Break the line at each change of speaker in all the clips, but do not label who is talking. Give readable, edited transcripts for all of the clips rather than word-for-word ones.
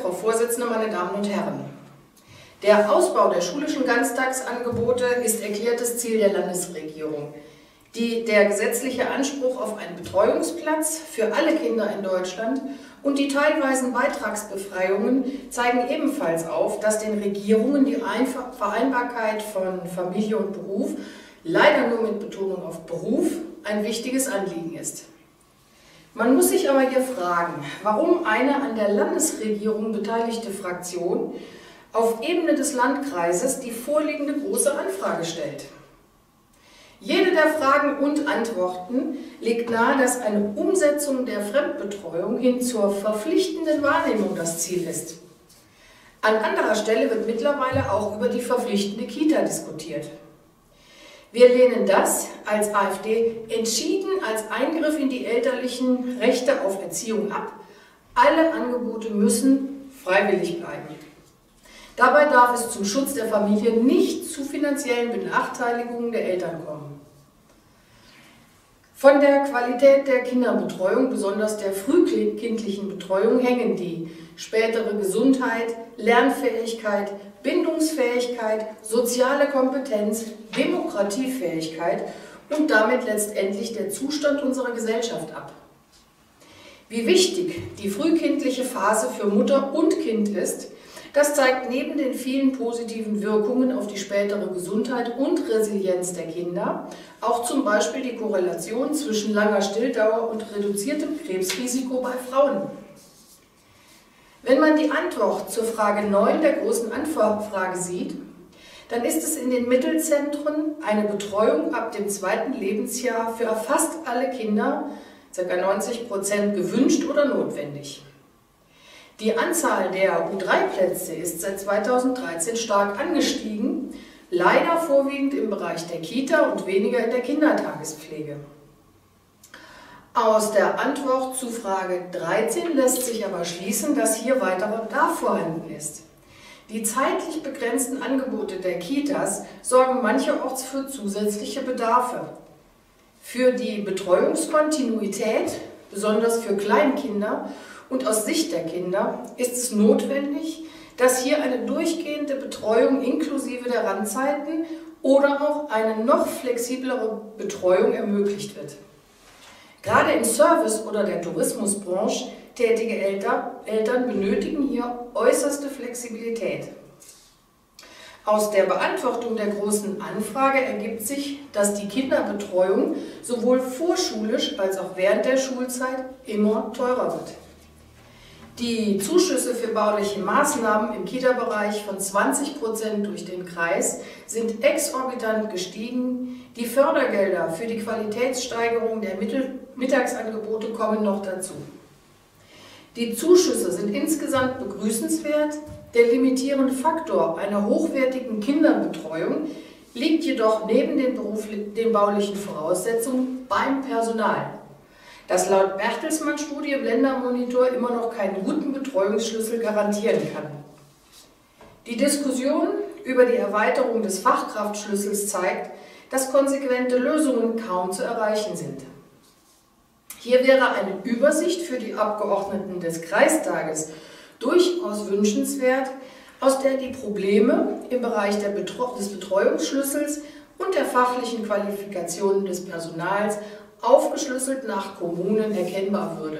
Frau Vorsitzende, meine Damen und Herren. Der Ausbau der schulischen Ganztagsangebote ist erklärtes Ziel der Landesregierung. Der gesetzliche Anspruch auf einen Betreuungsplatz für alle Kinder in Deutschland und die teilweisen Beitragsbefreiungen zeigen ebenfalls auf, dass den Regierungen die Vereinbarkeit von Familie und Beruf, leider nur mit Betonung auf Beruf, ein wichtiges Anliegen ist. Man muss sich aber hier fragen, warum eine an der Landesregierung beteiligte Fraktion auf Ebene des Landkreises die vorliegende große Anfrage stellt. Jede der Fragen und Antworten legt nahe, dass eine Umsetzung der Fremdbetreuung hin zur verpflichtenden Wahrnehmung das Ziel ist. An anderer Stelle wird mittlerweile auch über die verpflichtende Kita diskutiert. Wir lehnen das als AfD entschieden als Eingriff in die elterlichen Rechte auf Erziehung ab. Alle Angebote müssen freiwillig bleiben. Dabei darf es zum Schutz der Familie nicht zu finanziellen Benachteiligungen der Eltern kommen. Von der Qualität der Kinderbetreuung, besonders der frühkindlichen Betreuung, hängen die spätere Gesundheit, Lernfähigkeit, Bindungsfähigkeit, soziale Kompetenz, Demokratiefähigkeit und damit letztendlich der Zustand unserer Gesellschaft ab. Wie wichtig die frühkindliche Phase für Mutter und Kind ist, das zeigt neben den vielen positiven Wirkungen auf die spätere Gesundheit und Resilienz der Kinder auch zum Beispiel die Korrelation zwischen langer Stilldauer und reduziertem Krebsrisiko bei Frauen. Wenn man die Antwort zur Frage 9 der großen Anfrage sieht, dann ist es in den Mittelzentren eine Betreuung ab dem 2. Lebensjahr für fast alle Kinder, ca. 90%, gewünscht oder notwendig. Die Anzahl der U3-Plätze ist seit 2013 stark angestiegen, leider vorwiegend im Bereich der Kita und weniger in der Kindertagespflege. Aus der Antwort zu Frage 13 lässt sich aber schließen, dass hier weiterer Bedarf vorhanden ist. Die zeitlich begrenzten Angebote der Kitas sorgen mancherorts für zusätzliche Bedarfe. Für die Betreuungskontinuität, besonders für Kleinkinder und aus Sicht der Kinder, ist es notwendig, dass hier eine durchgehende Betreuung inklusive der Randzeiten oder auch eine noch flexiblere Betreuung ermöglicht wird. Gerade im Service- oder der Tourismusbranche tätige Eltern benötigen hier äußerste Flexibilität. Aus der Beantwortung der großen Anfrage ergibt sich, dass die Kinderbetreuung sowohl vorschulisch als auch während der Schulzeit immer teurer wird. Die Zuschüsse für bauliche Maßnahmen im Kita-Bereich von 20% durch den Kreis sind exorbitant gestiegen. Die Fördergelder für die Qualitätssteigerung der Mittagsangebote kommen noch dazu. Die Zuschüsse sind insgesamt begrüßenswert. Der limitierende Faktor einer hochwertigen Kinderbetreuung liegt jedoch neben den baulichen Voraussetzungen beim Personal, das laut Bertelsmann-Studie im Ländermonitor immer noch keinen guten Betreuungsschlüssel garantieren kann. Die Diskussion über die Erweiterung des Fachkraftschlüssels zeigt, dass konsequente Lösungen kaum zu erreichen sind. Hier wäre eine Übersicht für die Abgeordneten des Kreistages durchaus wünschenswert, aus der die Probleme im Bereich des Betreuungsschlüssels und der fachlichen Qualifikationen des Personals aufgeschlüsselt nach Kommunen erkennbar würde.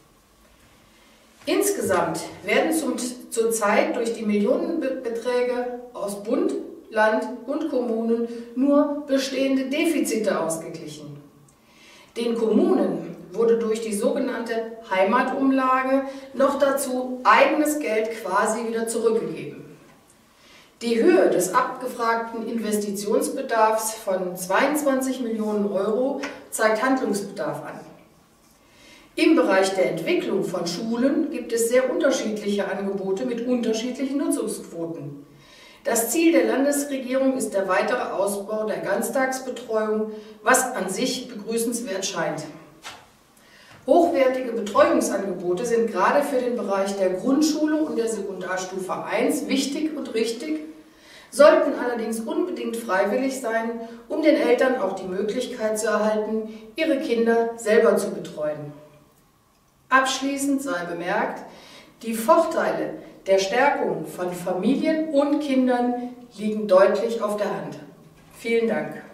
Insgesamt werden zurzeit durch die Millionenbeträge aus Bund, Land und Kommunen nur bestehende Defizite ausgeglichen. Den Kommunen wurde durch die sogenannte Heimatumlage noch dazu eigenes Geld quasi wieder zurückgegeben. Die Höhe des abgefragten Investitionsbedarfs von 22 Millionen Euro zeigt Handlungsbedarf an. Im Bereich der Entwicklung von Schulen gibt es sehr unterschiedliche Angebote mit unterschiedlichen Nutzungsquoten. Das Ziel der Landesregierung ist der weitere Ausbau der Ganztagsbetreuung, was an sich begrüßenswert scheint. Hochwertige Betreuungsangebote sind gerade für den Bereich der Grundschule und der Sekundarstufe 1 wichtig und richtig, sollten allerdings unbedingt freiwillig sein, um den Eltern auch die Möglichkeit zu erhalten, ihre Kinder selber zu betreuen. Abschließend sei bemerkt, die Vorteile der Stärkung von Familien und Kindern liegen deutlich auf der Hand. Vielen Dank.